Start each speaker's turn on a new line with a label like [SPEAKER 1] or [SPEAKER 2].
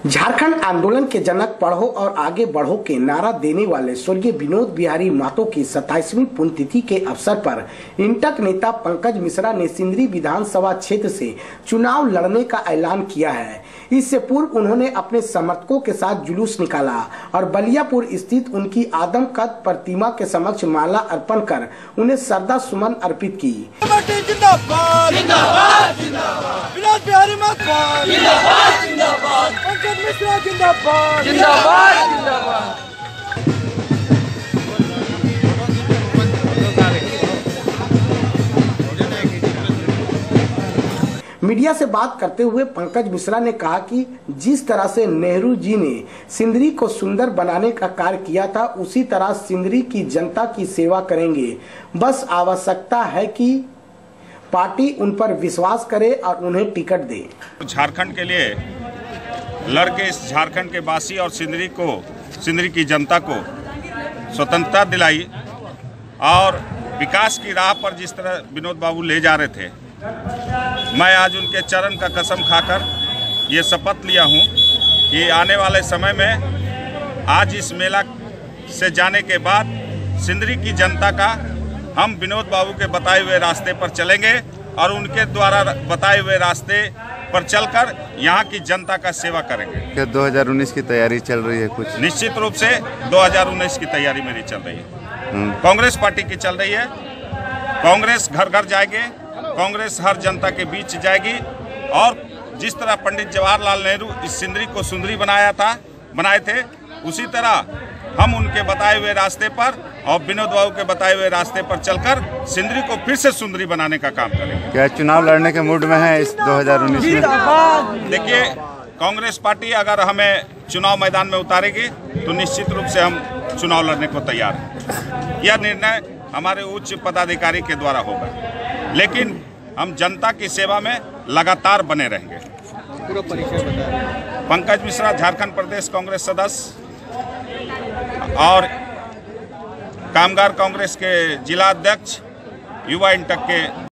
[SPEAKER 1] झारखंड आंदोलन के जनक पढ़ो और आगे बढ़ो के नारा देने वाले स्वर्गीय विनोद बिहारी महतो की 27वीं पुण्यतिथि के अवसर पर इंटक नेता पंकज मिश्रा ने सिंदरी विधानसभा क्षेत्र से चुनाव लड़ने का ऐलान किया है। इससे पूर्व उन्होंने अपने समर्थकों के साथ जुलूस निकाला और बलियापुर स्थित उनकी आदमकद प्रतिमा के समक्ष माला अर्पण कर उन्हें श्रद्धा सुमन अर्पित की।
[SPEAKER 2] जिंदाबाद जिंदाबाद जिंदाबाद विनोद बिहारी महतो जिंदाबाद पंकज मिश्रा जिंदाबाद जिंदाबाद जिंदाबाद।
[SPEAKER 1] मीडिया से बात करते हुए पंकज मिश्रा ने कहा कि जिस तरह से नेहरू जी ने सिंदरी को सुंदर बनाने का कार्य किया था, उसी तरह सिंदरी की जनता की सेवा करेंगे। बस आवश्यकता है कि पार्टी उन पर विश्वास करे और उन्हें टिकट दे।
[SPEAKER 3] झारखंड के लिए लड़के इस झारखंड के वासी और सिंदरी की जनता को स्वतंत्रता दिलाई और विकास की राह पर जिस तरह विनोद बाबू ले जा रहे थे, मैं आज उनके चरण का कसम खाकर ये शपथ लिया हूँ कि आने वाले समय में आज इस मेला से जाने के बाद सिंदरी की जनता का हम विनोद बाबू के बताए हुए रास्ते पर चलेंगे और उनके द्वारा बताए हुए रास्ते पर चलकर यहाँ की जनता का सेवा करेंगे।
[SPEAKER 4] क्या 2019 की तैयारी चल रही है? कुछ
[SPEAKER 3] निश्चित रूप से 2019 की तैयारी मेरी चल रही है। कांग्रेस पार्टी की चल रही है। कांग्रेस घर घर जाएगी, कांग्रेस हर जनता के बीच जाएगी और जिस तरह पंडित जवाहरलाल नेहरू इस सिंदरी को सुंदरी बनाए थे, उसी तरह हम उनके बताए हुए रास्ते पर और विनोद बाबू के बताए हुए रास्ते पर चलकर सिंदरी को फिर से सुंदरी बनाने का काम करेंगे।
[SPEAKER 4] क्या चुनाव लड़ने के मूड में है इस 2019 में?
[SPEAKER 3] देखिए, कांग्रेस पार्टी अगर हमें चुनाव मैदान में उतारेगी तो निश्चित रूप से हम चुनाव लड़ने को तैयार हैं। यह निर्णय हमारे उच्च पदाधिकारी के द्वारा होगा, लेकिन हम जनता की सेवा में लगातार बने रहेंगे।
[SPEAKER 2] पूरा परिचय बताएं।
[SPEAKER 3] पंकज मिश्रा, झारखंड प्रदेश कांग्रेस सदस्य और कामगार कांग्रेस के जिला अध्यक्ष, युवा इंटक के